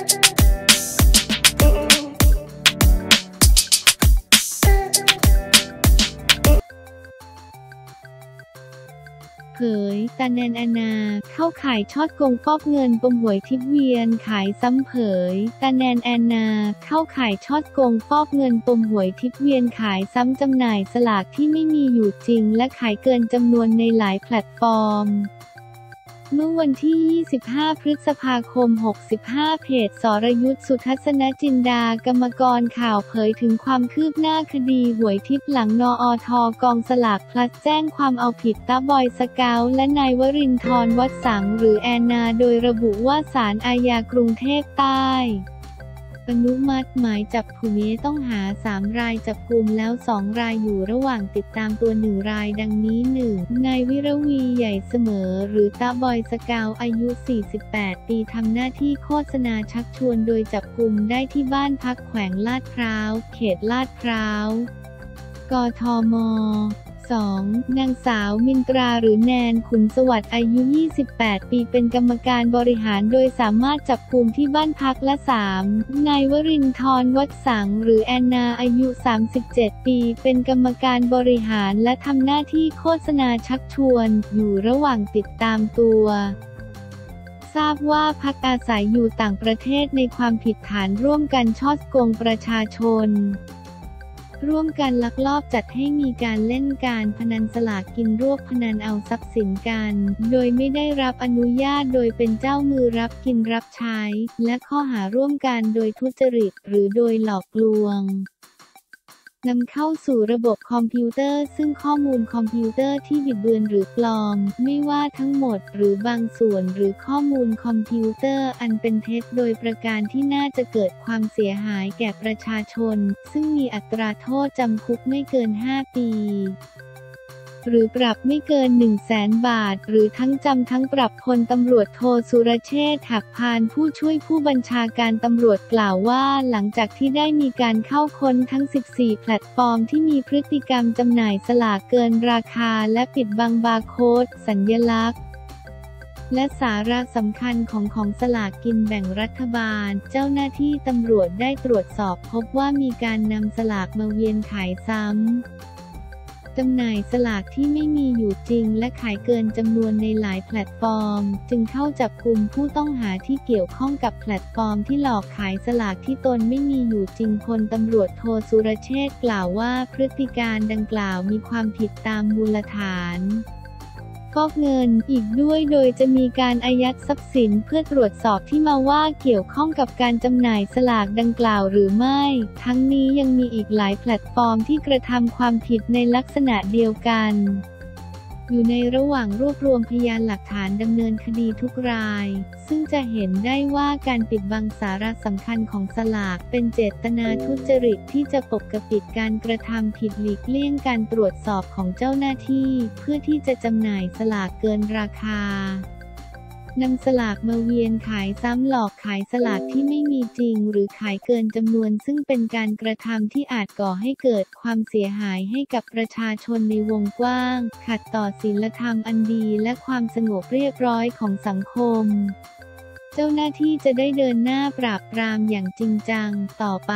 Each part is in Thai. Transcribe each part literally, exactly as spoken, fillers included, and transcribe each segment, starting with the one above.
เผยตาแนนแอนนาเข้าข่ายช่อโกงฟอกเงินปมหวยทิพย์เวียนขายซ้ำเผยตาแนนแอนนาเข้าข่ายช่อโกงฟอกเงินปมหวยทิพย์เวียนขายซ้ำจำหน่ายสลากที่ไม่มีอยู่จริงและขายเกินจำนวนในหลายแพลตฟอร์มเมื่อวันที่ ยี่สิบห้า พฤษภาคม หกสิบห้า เพจสรยุทธ สุทัศนจินดากรรมกรข่าวเผยถึงความคืบหน้าคดีหวยทิพย์หลังนอทกองสลากพลัสแจ้งความเอาผิดตาบอยสเกาต์และนายวรินทร์วัดสังหรือแอนนาโดยระบุว่าศาลอาญากรุงเทพใต้อนุมัติหมายจับผู้ต้องหาสามรายจับกุมแล้วสองรายอยู่ระหว่างติดตามตัวหนึ่งรายดังนี้ หนึ่ง นายวิรวีใหญ่เสมอหรือตาบอยสเกาต์อายุสี่สิบแปดปีทำหน้าที่โฆษณาชักชวนโดยจับกุมได้ที่บ้านพักแขวงลาดพร้าวเขตลาดพร้าวกทม สอง นางสาวมินตราหรือแนนขุนสวัสดิ์อายุ ยี่สิบแปด ปีเป็นกรรมการบริหารโดยสามารถจับกุมที่บ้านพักและ สาม นายวรินทร์วัดสังหรือแอนนาอายุ สามสิบเจ็ด ปีเป็นกรรมการบริหารและทำหน้าที่โฆษณาชักชวนอยู่ระหว่างติดตามตัวทราบว่าพักอาศัยอยู่ต่างประเทศในความผิดฐานร่วมกันฉ้อโกงประชาชนร่วมกันลักลอบจัดให้มีการเล่นการพนันสลากกินรวบพนันเอาทรัพย์สินกันโดยไม่ได้รับอนุญาตโดยเป็นเจ้ามือรับกินรับใช้และข้อหาร่วมกันโดยทุจริตหรือโดยหลอกลวงนำเข้าสู่ระบบคอมพิวเตอร์ซึ่งข้อมูลคอมพิวเตอร์ที่บิดเบือนหรือปลอมไม่ว่าทั้งหมดหรือบางส่วนหรือข้อมูลคอมพิวเตอร์อันเป็นเท็จโดยประการที่น่าจะเกิดความเสียหายแก่ประชาชนซึ่งมีอัตราโทษจำคุกไม่เกินห้าปีหรือปรับไม่เกิน หนึ่งแสน บาทหรือทั้งจำทั้งปรับพลตำรวจโทสุรเชษฐ์ หักพานผู้ช่วยผู้บัญชาการตำรวจกล่าวว่าหลังจากที่ได้มีการเข้าค้นทั้ง สิบสี่ แพลตฟอร์มที่มีพฤติกรรมจำหน่ายสลากเกินราคาและปิดบังบาร์โค้ดสัญลักษณ์และสาระสำคัญของของสลากกินแบ่งรัฐบาลเจ้าหน้าที่ตำรวจได้ตรวจสอบพบว่ามีการนำสลากมาเวียนขายซ้ำจำหน่ายสลากที่ไม่มีอยู่จริงและขายเกินจำนวนในหลายแพลตฟอร์มจึงเข้าจับกุมผู้ต้องหาที่เกี่ยวข้องกับแพลตฟอร์มที่หลอกขายสลากที่ตนไม่มีอยู่จริงพลตำรวจโทสุรเชษฐ์กล่าวว่าพฤติการดังกล่าวมีความผิดตามมูลฐานฟอกเงินอีกด้วยโดยจะมีการอายัดทรัพย์สินเพื่อตรวจสอบที่มาว่าเกี่ยวข้องกับการจำหน่ายสลากดังกล่าวหรือไม่ทั้งนี้ยังมีอีกหลายแพลตฟอร์มที่กระทำความผิดในลักษณะเดียวกันอยู่ในระหว่างรวบรวมพยานหลักฐานดำเนินคดีทุกรายซึ่งจะเห็นได้ว่าการปิดบังสาระสำคัญของสลากเป็นเจตนาทุจริตที่จะปกปิดการกระทำผิดหลีกเลี่ยงการตรวจสอบของเจ้าหน้าที่เพื่อที่จะจำหน่ายสลากเกินราคานำสลากมาเวียนขายซ้ำหลอกขายสลากที่ไม่มีจริงหรือขายเกินจำนวนซึ่งเป็นการกระทำที่อาจก่อให้เกิดความเสียหายให้กับประชาชนในวงกว้างขัดต่อศีลธรรมอันดีและความสงบเรียบร้อยของสังคมเจ้าหน้าที่จะได้เดินหน้าปราบปรามอย่างจริงจังต่อไป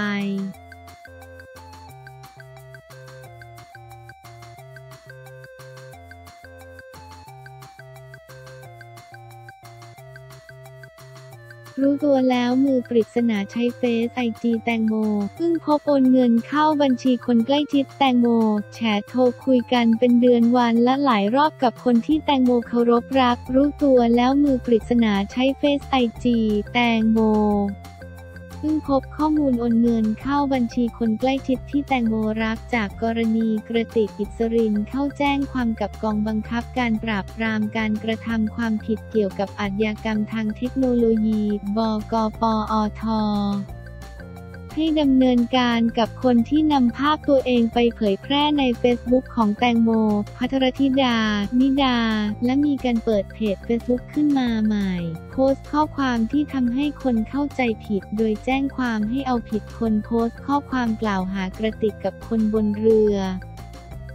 รู้ตัวแล้วมือปริศนาใช้เฟซไอจีแตงโมเพิ่งพบโอนเงินเข้าบัญชีคนใกล้ชิดแตงโมแฉโทรคุยกันเป็นเดือนวันและหลายรอบกับคนที่แตงโมเคารพรักรู้ตัวแล้วมือปริศนาใช้เฟซไอจีแตงโมเพิ่งพบข้อมูลโอนเงินเข้าบัญชีคนใกล้ชิดที่แตงโมรักจากกรณีกระติก อิสรินเข้าแจ้งความกับกองบังคับการปราบปรามการกระทำความผิดเกี่ยวกับอาชญากรรมทางเทคโนโลยีบกปอท.ให้ดำเนินการกับคนที่นำภาพตัวเองไปเผยแพร่ในเฟซบุ๊กของแตงโมภัทรธิดา นิดาและมีการเปิดเพจเฟซบุ๊กขึ้นมาใหม่โพสต์ข้อความที่ทำให้คนเข้าใจผิดโดยแจ้งความให้เอาผิดคนโพสต์ข้อความกล่าวหากระติกกับคนบนเรือ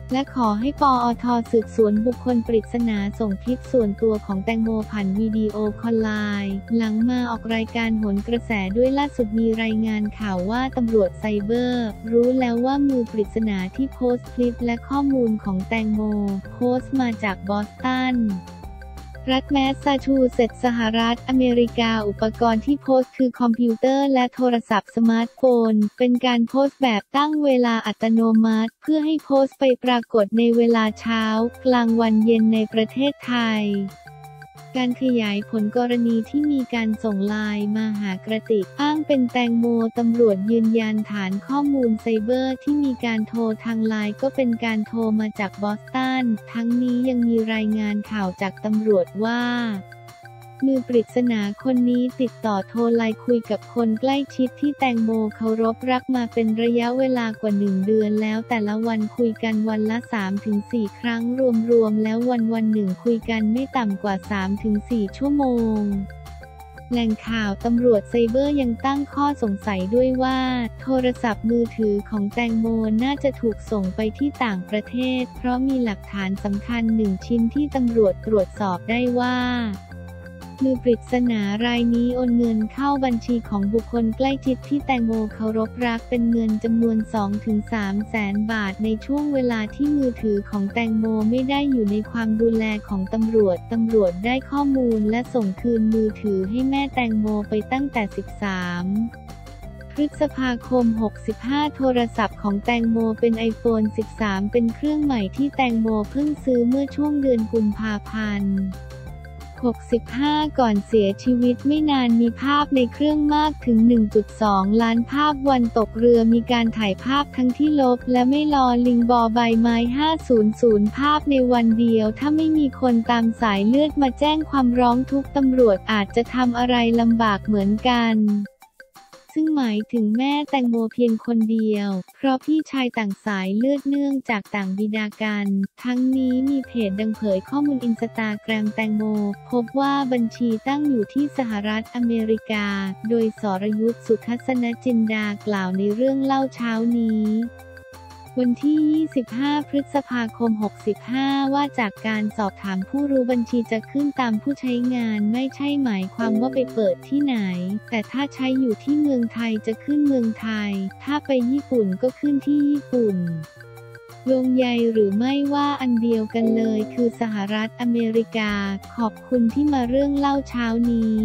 และขอให้ปอท.สืบสวนบุคคลปริศนาส่งคลิปส่วนตัวของแตงโมผ่านวิดีโอคอลไลน์หลังมาออกรายการโหนกระแสด้วยล่าสุดมีรายงานข่าวว่าตำรวจไซเบอร์รู้แล้วว่ามือปริศนาที่โพสต์คลิปและข้อมูลของแตงโมโพสต์มาจากบอสตันรัฐแมสซาชูเซตส์สหรัฐอเมริกาอุปกรณ์ที่โพสต์คือคอมพิวเตอร์และโทรศัพท์สมาร์ทโฟนเป็นการโพสต์แบบตั้งเวลาอัตโนมัติเพื่อให้โพสต์ไปปรากฏในเวลาเช้ากลางวันเย็นในประเทศไทยการขยายผลกรณีที่มีการส่งไลน์มาหากระติกอ้างเป็นแตงโมตำรวจยืนยันฐานข้อมูลไซเบอร์ที่มีการโทรทางไลน์ก็เป็นการโทรมาจากบอสตันทั้งนี้ยังมีรายงานข่าวจากตำรวจว่ามือปริศนาคนนี้ติดต่อโทรไลน์คุยกับคนใกล้ชิดที่แตงโมเคารพรักมาเป็นระยะเวลากว่าหนึ่งเดือนแล้วแต่ละวันคุยกันวันละ สามถึงสี่ ครั้งรวมๆแล้ววันวันหนึ่งคุยกันไม่ต่ำกว่า สามถึงสี่ ชั่วโมงแหล่งข่าวตำรวจไซเบอร์ยังตั้งข้อสงสัยด้วยว่าโทรศัพท์มือถือของแตงโมน่าจะถูกส่งไปที่ต่างประเทศเพราะมีหลักฐานสำคัญหนึ่งชิ้นที่ตำรวจตรวจสอบได้ว่ามือปริศนารายนี้โอนเงินเข้าบัญชีของบุคคลใกล้ชิดที่แตงโมเคารพรักเป็นเงินจำนวน สองถึงสาม แสนบาทในช่วงเวลาที่มือถือของแตงโมไม่ได้อยู่ในความดูแลของตำรวจตำรวจได้ข้อมูลและส่งคืนมือถือให้แม่แตงโมไปตั้งแต่ สิบสามพฤษภาคม หกสิบห้า โทรศัพท์ของแตงโมเป็นไอโฟน สิบสาม เป็นเครื่องใหม่ที่แตงโมเพิ่งซื้อเมื่อช่วงเดือนกุมภาพันธ์หกสิบห้า ก่อนเสียชีวิตไม่นานมีภาพในเครื่องมากถึง หนึ่งจุดสอง ล้านภาพวันตกเรือมีการถ่ายภาพทั้งที่ลบและไม่ลอลิงบอใบไม้ห้าร้อยภาพในวันเดียวถ้าไม่มีคนตามสายเลือดมาแจ้งความร้องทุกข์ตำรวจอาจจะทำอะไรลำบากเหมือนกันซึ่งหมายถึงแม่แตงโมเพียงคนเดียวเพราะพี่ชายต่างสายเลือดเนื่องจากต่างบิดากันทั้งนี้มีเพจดังเผยข้อมูลอินสตาแกรมแตงโมพบว่าบัญชีตั้งอยู่ที่สหรัฐอเมริกาโดยสรยุทธ สุทัศนจินดากล่าวในเรื่องเล่าเช้านี้วันที่ ยี่สิบห้า พฤษภาคม หกสิบห้า ว่าจากการสอบถามผู้รู้บัญชีจะขึ้นตามผู้ใช้งานไม่ใช่หมายความว่าไปเปิดที่ไหนแต่ถ้าใช้อยู่ที่เมืองไทยจะขึ้นเมืองไทยถ้าไปญี่ปุ่นก็ขึ้นที่ญี่ปุ่นลงใยหรือไม่ว่าอันเดียวกันเลยคือสหรัฐอเมริกาขอบคุณที่มาเรื่องเล่าเช้านี้